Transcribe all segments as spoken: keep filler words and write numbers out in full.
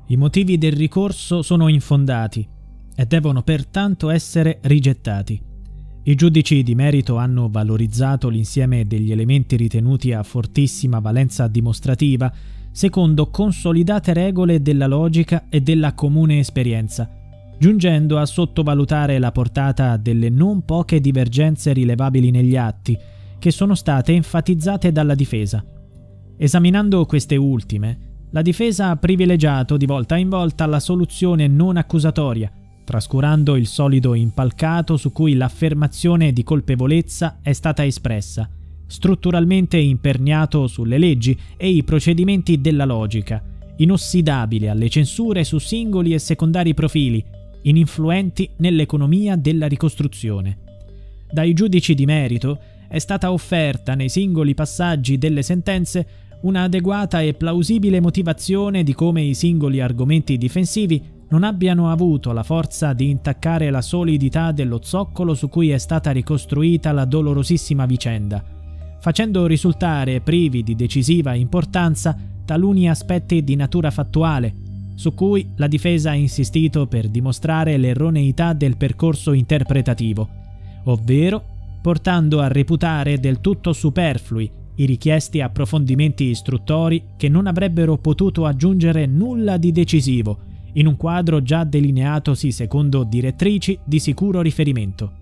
I motivi del ricorso sono infondati e devono pertanto essere rigettati. I giudici di merito hanno valorizzato l'insieme degli elementi ritenuti a fortissima valenza dimostrativa secondo consolidate regole della logica e della comune esperienza, giungendo a sottovalutare la portata delle non poche divergenze rilevabili negli atti, che sono state enfatizzate dalla difesa. Esaminando queste ultime, la difesa ha privilegiato di volta in volta la soluzione non accusatoria, trascurando il solido impalcato su cui l'affermazione di colpevolezza è stata espressa, strutturalmente imperniato sulle leggi e i procedimenti della logica, inossidabile alle censure su singoli e secondari profili, ininfluenti nell'economia della ricostruzione. Dai giudici di merito è stata offerta nei singoli passaggi delle sentenze una adeguata e plausibile motivazione di come i singoli argomenti difensivi non abbiano avuto la forza di intaccare la solidità dello zoccolo su cui è stata ricostruita la dolorosissima vicenda, facendo risultare privi di decisiva importanza taluni aspetti di natura fattuale, su cui la difesa ha insistito per dimostrare l'erroneità del percorso interpretativo, ovvero portando a reputare del tutto superflui i richiesti approfondimenti istruttori che non avrebbero potuto aggiungere nulla di decisivo in un quadro già delineatosi secondo direttrici di sicuro riferimento.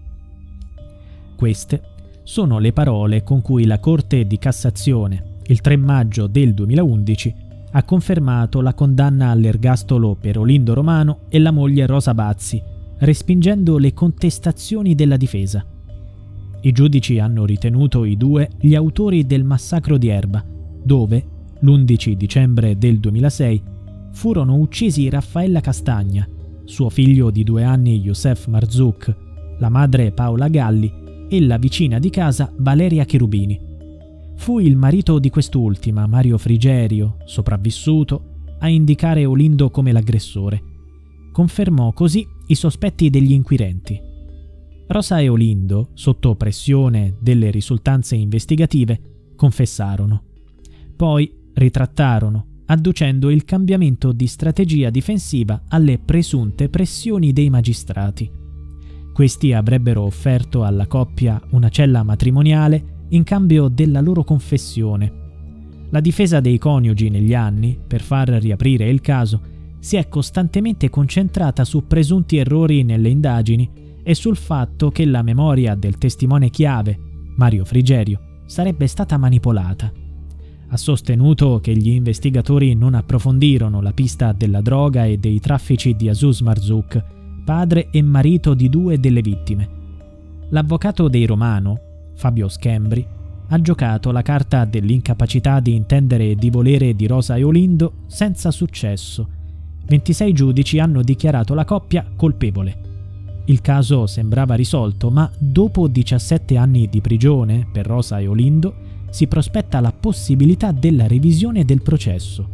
Queste sono le parole con cui la Corte di Cassazione, il tre maggio del duemilaundici, ha confermato la condanna all'ergastolo per Olindo Romano e la moglie Rosa Bazzi, respingendo le contestazioni della difesa. I giudici hanno ritenuto i due gli autori del massacro di Erba, dove, l'undici dicembre del duemilasei, furono uccisi Raffaella Castagna, suo figlio di due anni Youssef Marzouk, la madre Paola Galli e la vicina di casa Valeria Cherubini. Fu il marito di quest'ultima, Mario Frigerio, sopravvissuto, a indicare Olindo come l'aggressore. Confermò così i sospetti degli inquirenti. Rosa e Olindo, sotto pressione delle risultanze investigative, confessarono. Poi ritrattarono, adducendo il cambiamento di strategia difensiva alle presunte pressioni dei magistrati. Questi avrebbero offerto alla coppia una cella matrimoniale in cambio della loro confessione. La difesa dei coniugi negli anni, per far riaprire il caso, si è costantemente concentrata su presunti errori nelle indagini e sul fatto che la memoria del testimone chiave, Mario Frigerio, sarebbe stata manipolata. Ha sostenuto che gli investigatori non approfondirono la pista della droga e dei traffici di Azouz Marzouk, padre e marito di due delle vittime. L'avvocato dei Romano, Fabio Schembri, ha giocato la carta dell'incapacità di intendere e di volere di Rosa e Olindo senza successo. ventisei giudici hanno dichiarato la coppia colpevole. Il caso sembrava risolto, ma dopo diciassette anni di prigione per Rosa e Olindo si prospetta la possibilità della revisione del processo.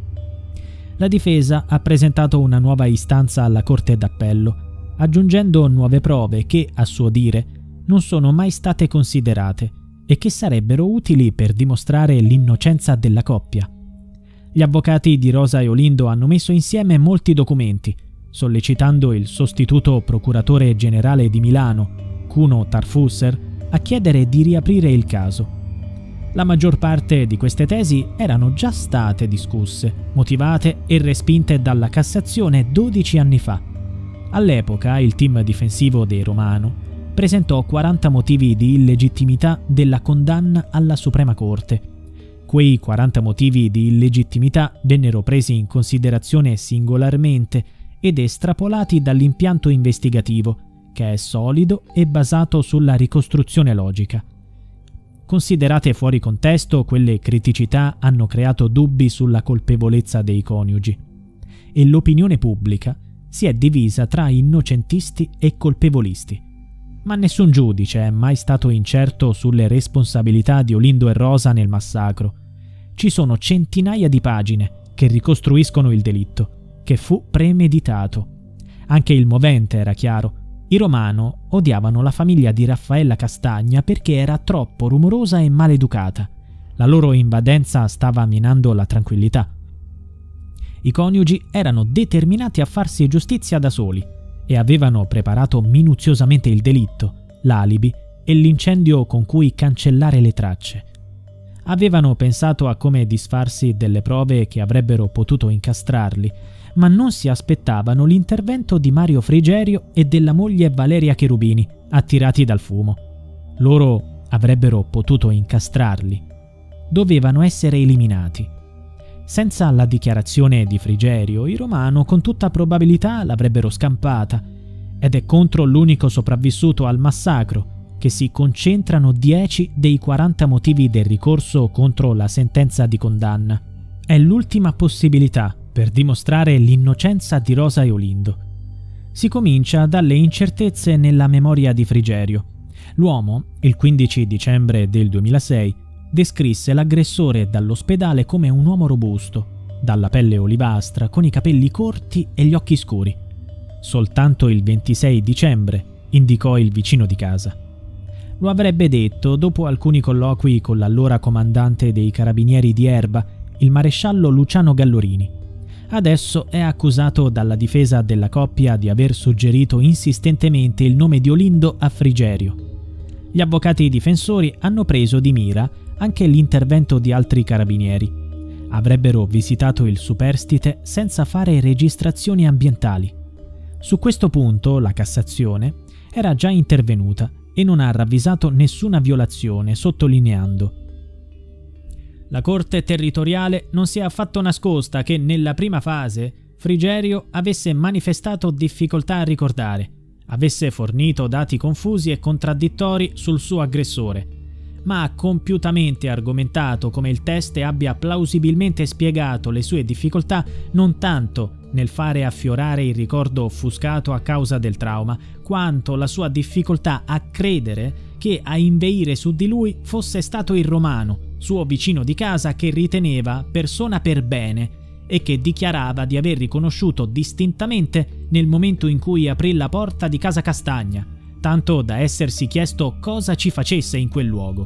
La difesa ha presentato una nuova istanza alla Corte d'Appello, aggiungendo nuove prove che, a suo dire, non sono mai state considerate e che sarebbero utili per dimostrare l'innocenza della coppia. Gli avvocati di Rosa e Olindo hanno messo insieme molti documenti, sollecitando il sostituto procuratore generale di Milano, Kuno Tarfusser, a chiedere di riaprire il caso. La maggior parte di queste tesi erano già state discusse, motivate e respinte dalla Cassazione dodici anni fa. All'epoca il team difensivo dei Romano presentò quaranta motivi di illegittimità della condanna alla Suprema Corte. Quei quaranta motivi di illegittimità vennero presi in considerazione singolarmente ed estrapolati dall'impianto investigativo, che è solido e basato sulla ricostruzione logica. Considerate fuori contesto, quelle criticità hanno creato dubbi sulla colpevolezza dei coniugi e l'opinione pubblica si è divisa tra innocentisti e colpevolisti. Ma nessun giudice è mai stato incerto sulle responsabilità di Olindo e Rosa nel massacro. Ci sono centinaia di pagine che ricostruiscono il delitto, che fu premeditato. Anche il movente era chiaro. I Romano odiavano la famiglia di Raffaella Castagna perché era troppo rumorosa e maleducata. La loro invadenza stava minando la tranquillità. I coniugi erano determinati a farsi giustizia da soli e avevano preparato minuziosamente il delitto, l'alibi e l'incendio con cui cancellare le tracce. Avevano pensato a come disfarsi delle prove che avrebbero potuto incastrarli, ma non si aspettavano l'intervento di Mario Frigerio e della moglie Valeria Cherubini, attirati dal fumo. Loro avrebbero potuto incastrarli. Dovevano essere eliminati. Senza la dichiarazione di Frigerio, i Romano con tutta probabilità l'avrebbero scampata, ed è contro l'unico sopravvissuto al massacro che si concentrano dieci dei quaranta motivi del ricorso contro la sentenza di condanna. È l'ultima possibilità per dimostrare l'innocenza di Rosa e Olindo. Si comincia dalle incertezze nella memoria di Frigerio. L'uomo, il quindici dicembre del duemilasei, descrisse l'aggressore dall'ospedale come un uomo robusto, dalla pelle olivastra, con i capelli corti e gli occhi scuri. Soltanto il ventisei dicembre indicò il vicino di casa. Lo avrebbe detto dopo alcuni colloqui con l'allora comandante dei carabinieri di Erba, il maresciallo Luciano Gallorini. Adesso è accusato dalla difesa della coppia di aver suggerito insistentemente il nome di Olindo a Frigerio. Gli avvocati difensori hanno preso di mira anche l'intervento di altri carabinieri. Avrebbero visitato il superstite senza fare registrazioni ambientali. Su questo punto la Cassazione era già intervenuta e non ha ravvisato nessuna violazione, sottolineando: la Corte territoriale non si è affatto nascosta che nella prima fase Frigerio avesse manifestato difficoltà a ricordare, avesse fornito dati confusi e contraddittori sul suo aggressore, ma ha compiutamente argomentato come il test abbia plausibilmente spiegato le sue difficoltà non tanto nel fare affiorare il ricordo offuscato a causa del trauma, quanto la sua difficoltà a credere che a inveire su di lui fosse stato il Romano, suo vicino di casa che riteneva persona per bene e che dichiarava di aver riconosciuto distintamente nel momento in cui aprì la porta di casa Castagna, tanto da essersi chiesto cosa ci facesse in quel luogo.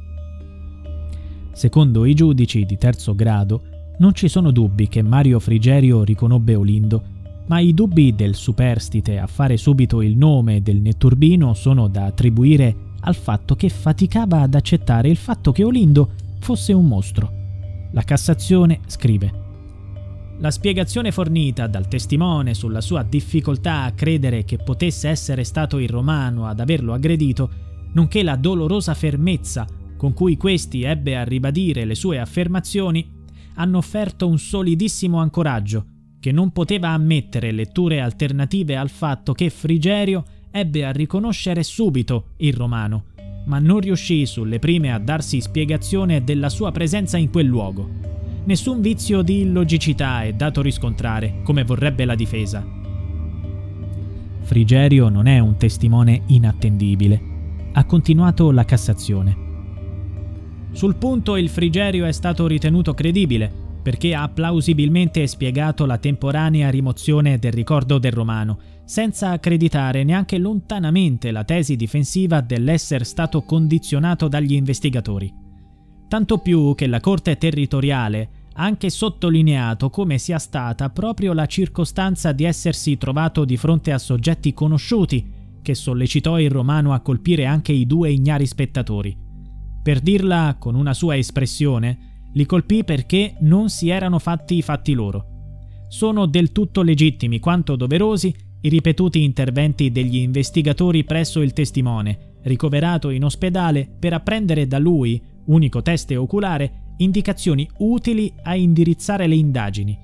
Secondo i giudici di terzo grado, non ci sono dubbi che Mario Frigerio riconobbe Olindo, ma i dubbi del superstite a fare subito il nome del netturbino sono da attribuire al fatto che faticava ad accettare il fatto che Olindo fosse un mostro. La Cassazione scrive: la spiegazione fornita dal testimone sulla sua difficoltà a credere che potesse essere stato il Romano ad averlo aggredito, nonché la dolorosa fermezza con cui questi ebbe a ribadire le sue affermazioni, hanno offerto un solidissimo ancoraggio che non poteva ammettere letture alternative al fatto che Frigerio ebbe a riconoscere subito il Romano, ma non riuscì sulle prime a darsi spiegazione della sua presenza in quel luogo. Nessun vizio di illogicità è dato riscontrare, come vorrebbe la difesa. Frigerio non è un testimone inattendibile, ha continuato la Cassazione. Sul punto il Frigerio è stato ritenuto credibile, perché ha plausibilmente spiegato la temporanea rimozione del ricordo del Romano, senza accreditare neanche lontanamente la tesi difensiva dell'essere stato condizionato dagli investigatori. Tanto più che la Corte territoriale ha anche sottolineato come sia stata proprio la circostanza di essersi trovato di fronte a soggetti conosciuti che sollecitò il Romano a colpire anche i due ignari spettatori. Per dirla con una sua espressione, li colpì perché non si erano fatti i fatti loro. Sono del tutto legittimi quanto doverosi i ripetuti interventi degli investigatori presso il testimone, ricoverato in ospedale per apprendere da lui, unico teste oculare, indicazioni utili a indirizzare le indagini.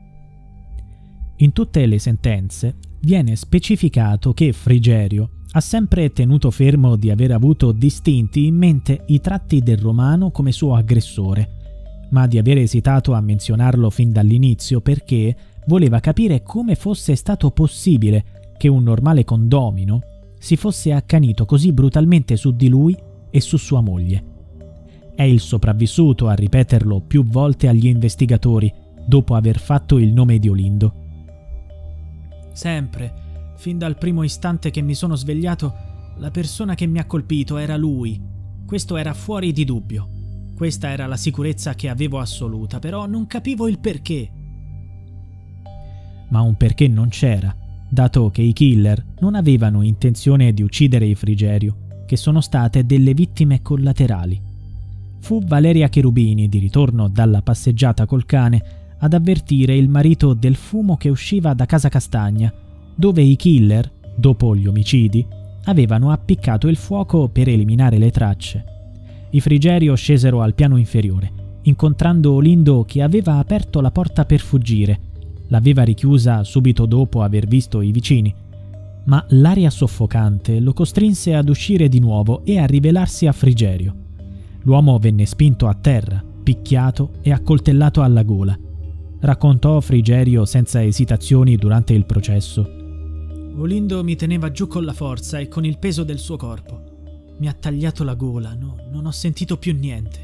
In tutte le sentenze viene specificato che Frigerio ha sempre tenuto fermo di aver avuto distinti in mente i tratti del Romano come suo aggressore, ma di aver esitato a menzionarlo fin dall'inizio perché voleva capire come fosse stato possibile che un normale condomino si fosse accanito così brutalmente su di lui e su sua moglie. È il sopravvissuto a ripeterlo più volte agli investigatori dopo aver fatto il nome di Olindo. Sempre, fin dal primo istante che mi sono svegliato, la persona che mi ha colpito era lui. Questo era fuori di dubbio. Questa era la sicurezza che avevo assoluta, però non capivo il perché. ma un perché non c'era, dato che i killer non avevano intenzione di uccidere i Frigerio, che sono state delle vittime collaterali. Fu Valeria Cherubini, di ritorno dalla passeggiata col cane, ad avvertire il marito del fumo che usciva da casa Castagna, dove i killer, dopo gli omicidi, avevano appiccato il fuoco per eliminare le tracce. I Frigerio scesero al piano inferiore, incontrando Olindo che aveva aperto la porta per fuggire. L'aveva richiusa subito dopo aver visto i vicini, ma l'aria soffocante lo costrinse ad uscire di nuovo e a rivelarsi a Frigerio. L'uomo venne spinto a terra, picchiato e accoltellato alla gola. Raccontò Frigerio senza esitazioni durante il processo. Olindo mi teneva giù con la forza e con il peso del suo corpo. Mi ha tagliato la gola, no, non ho sentito più niente.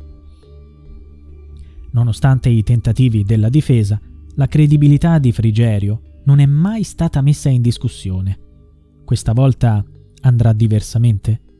Nonostante i tentativi della difesa, la credibilità di Frigerio non è mai stata messa in discussione. Questa volta andrà diversamente?